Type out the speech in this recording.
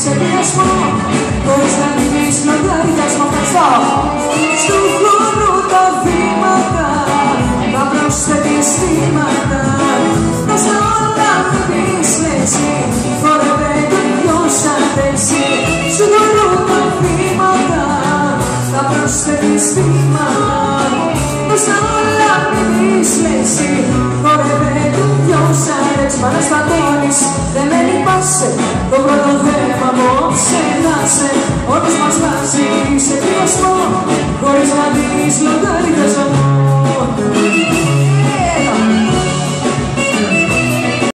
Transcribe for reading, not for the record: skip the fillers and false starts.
σε πιασμό, χωρίς να δίνεις λογαριασμό. Ευχαριστώ. Στου χώρου τα βήματα, τα προσθέτεις θύματα. Μπροστά όλα μην λέξη, χορεύε το δυο σαν τέξη. Στου χώρου τα βήματα, τα προσθέτεις θύματα. Μπροστά όλα μην λέξη, χορεύε το δυο σαν τέξη. Παραστατώνεις, δεν με λυπάσαι, το πρώτο θέμα απόψε να σε. Όλους μας βάζει σε πιασμό, χωρίς να δίνεις λόγο.